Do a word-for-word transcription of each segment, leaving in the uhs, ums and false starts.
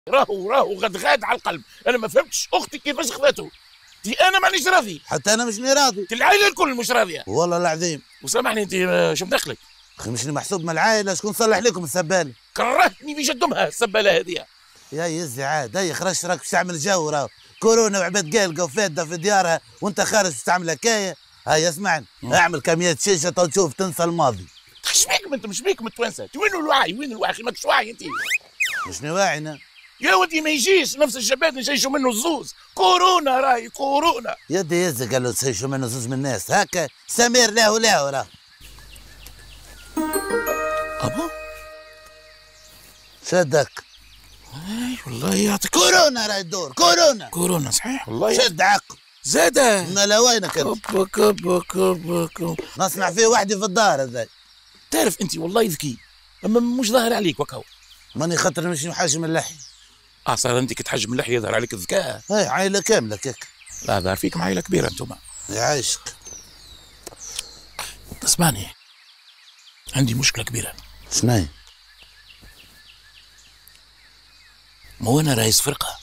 راهو راهو غدغاد على القلب. انا ما فهمتش اختي كيفاش خذته. دي انا مانيش راضي. حتى انا مش راضي. العائله الكل مش راضيه والله العظيم. وسامحني انت شو مدخلك؟ اخي مشني محسوب من العائله، شكون صلح لكم السباله؟ كرهتني في جد امها السباله هذه. يا يزي عاد هي خرجت راك باش تعمل جو، راهو كورونا وعباد قالقه وفاده في ديارها وانت خارج باش تعمل هكايا. هيا اسمعني، اعمل كمية شيشه تو تشوف تنسى الماضي. ايش بيكم انتم؟ مش بيكم التوانسه؟ وين الوعي؟ وين الوعي؟ اخي ماكش واعي انت. مشني واعينا يا ودي، ما يجيش نفس الشباب نشيشوا منه الزوز. كورونا راهي كورونا. يدي يزي قال له تشيشوا منه زوز من الناس هكا. سمير له له راه. ابا شدك. اي والله يعطيك. كورونا راهي تدور. كورونا كورونا صحيح والله. شد عقل زاده. مالا وينك انت؟ كب كب كب كب. نصنع فيه وحدي في الدار هذا. تعرف انت والله ذكي، اما مش ظاهر عليك وكاو. ماني خاطر نمشي محجم اللحية. اه صار انت كتحجم اللحيه يظهر عليك الذكاء. هاي عائله كامله كيك. لا ظهر فيكم عائله كبيره انتم. يعيشك. اسمعني، عندي مشكله كبيره. شناهي؟ مو انا رئيس فرقه.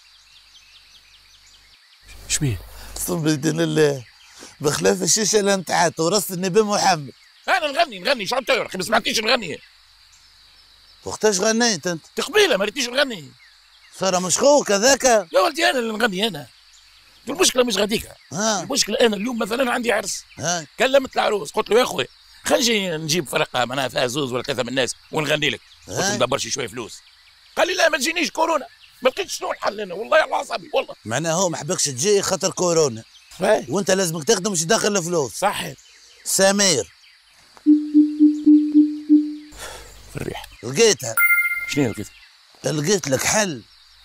شبيه؟ اقسم بدين الله بخلاف الشيشه اللي انتعت ورثت النبي محمد. انا نغني نغني شو عم تقول؟ اخي ما سمعتيش نغني. وقتاش غنيت انت؟ تقبيله ما ريتيش نغني. صار مش خوك هذاك؟ يا ولدي انا اللي نغني انا. المشكله مش غاديك. ها المشكله انا اليوم مثلا عندي عرس. ها كلمت العروس قلت له يا اخوي خلينا نجي نجيب فرقه معناها فيها زوز ولا ثلاثه من الناس ونغني لك. قلت له ندبر شي شويه فلوس. قال لي لا ما تجينيش كورونا. ما لقيتش شنو الحل انا والله على اعصابي والله. معناها هو ما حبكش تجي خاطر كورونا. فاي. وانت لازمك تخدم باش تدخل الفلوس. صحيح. سمير في الريح. لقيتها. شنو لقيت؟ لقيت لك حل.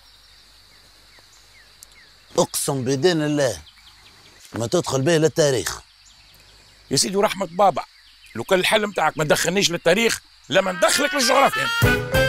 اقسم بدين الله ما تدخل به للتاريخ. يا سيدي ورحمة بابا، لو كان الحل متاعك ما تدخلنيش للتاريخ لما ندخلك للجغرافيا.